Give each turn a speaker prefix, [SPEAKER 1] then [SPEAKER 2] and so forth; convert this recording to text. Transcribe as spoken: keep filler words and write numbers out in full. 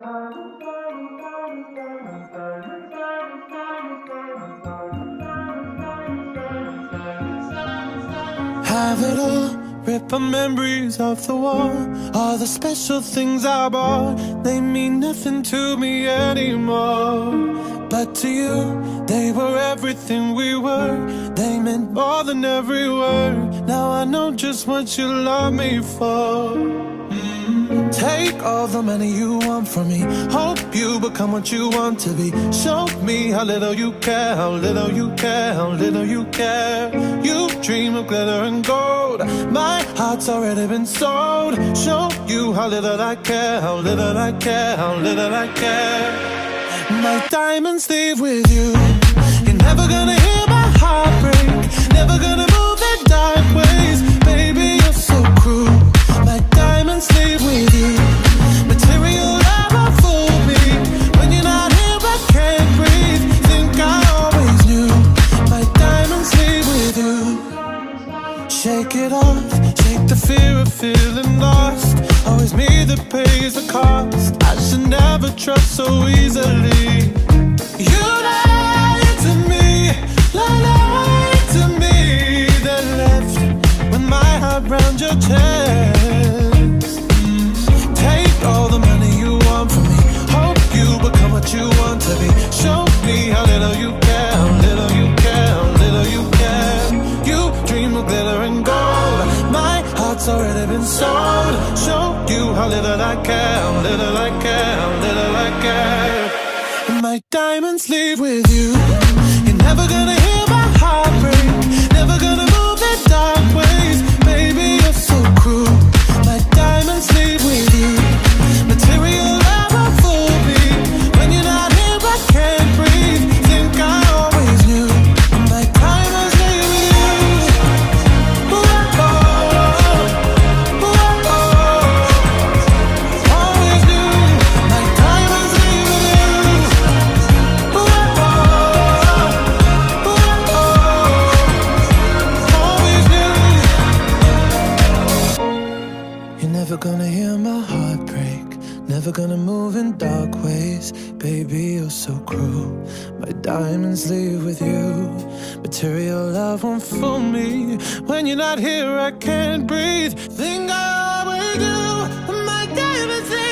[SPEAKER 1] Have it all, rip our memories off the wall. All the special things I bought, they mean nothing to me anymore. But to you, they were everything we were. They meant more than every word. Now I know just what you love me for. mm. Take all the money you want from me. Hope you become what you want to be. Show me how little you care, how little you care, how little you care. You dream of glitter and gold. My heart's already been sold. Show you how little I care, how little I care, how little I care. My diamonds leave with you. You're never gonna hear my heart break. Never gonna move in dark ways. Baby, you're so cruel. My diamonds leave with you. Material love will fool me. When you're not here, I can't breathe. Think I always knew. My diamonds leave with you. Shake it off, shake the fear of feeling lost. Always me that pays the cost. I should never trust so easily. You lied to me, lied to me. Then left with my heart round your chest. mm. Take all the money you want from me. Hope you become what you want to be. Show me how little you care, how little you care, how little you care. You dream of glitter and gold. My heart's already been sold. Show you how little I care, how little I care, how little I care. And my diamonds leave with you. You're never gonna hear my heart break. Never gonna move in dark ways. Baby, you're so cruel. My diamonds leave with you. Material love will fool me. When you're not here, I can't breathe. Think I always knew. My diamonds leave with you. Ooh, oh, ooh, oh, always knew. My diamonds leave with you. Ooh, oh, ooh, oh, always knew. You're never gonna hear my heart break. Never gonna move in dark ways. Baby, you're so cruel. My diamonds leave with you. Material love won't fool me. When you're not here, I can't breathe. Think I always do. My diamonds leave